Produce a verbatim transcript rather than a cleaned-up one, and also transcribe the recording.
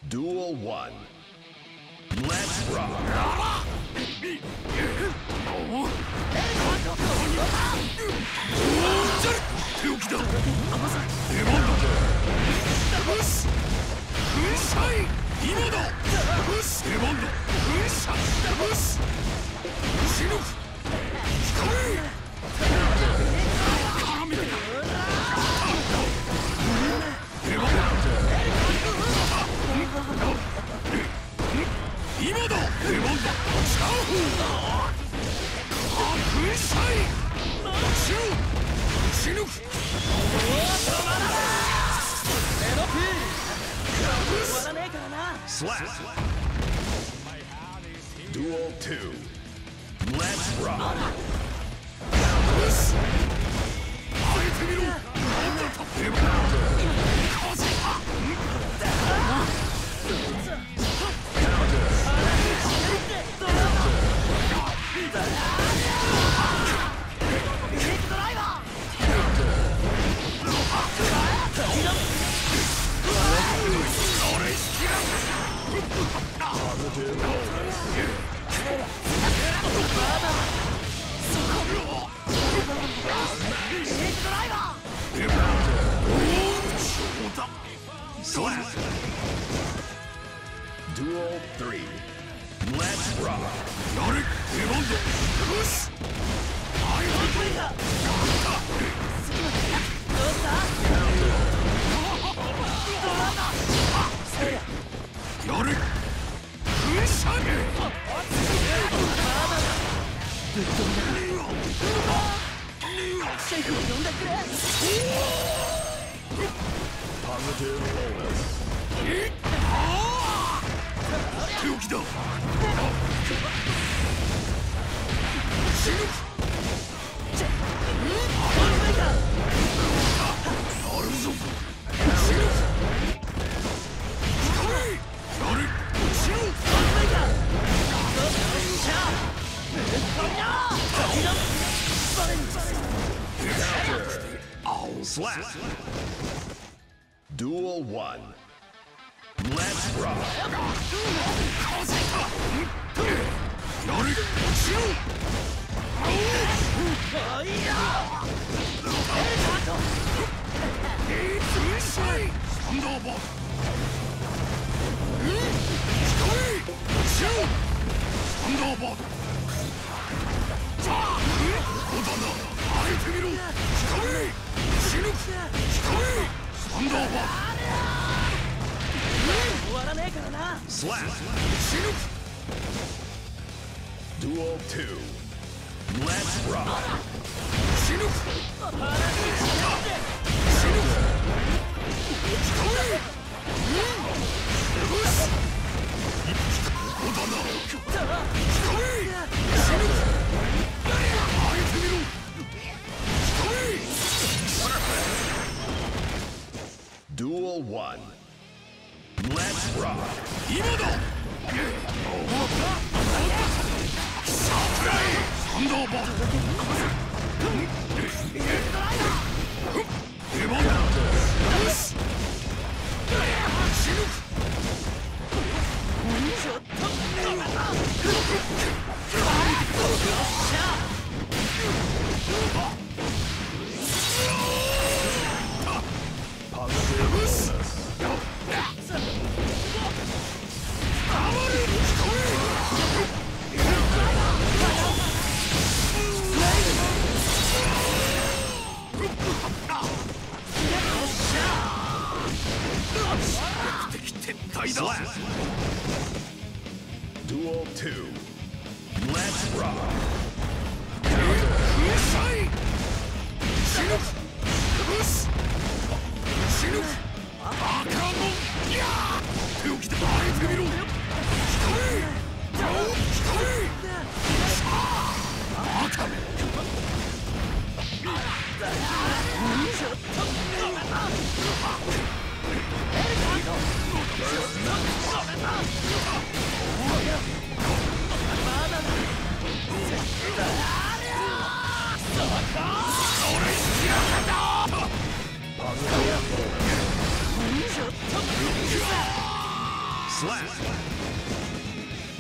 Duel one. Let's rock. 手置きだ。出番だ。よし。噴射。今だ。よし。出番だ。噴射。よし。死ぬ。光。絡めて。出番だ。今だ。出番だ。シャオ。噴射。死ぬ。死ぬ。Slap. Duel two. Let's rock. Slap. Duel three. Let's rock. Yare, Devon. Push. I will. Yare. Push. Positive bonus. 手置きだ。死ぬ。やるぞ。死ぬ。やる。死ぬ。Slap. Duel one. Let's rock. Slap. Duel two. Let's rock. Duel one. Let's rock. Slap. Duel two. Let's rock. Positive. Slap.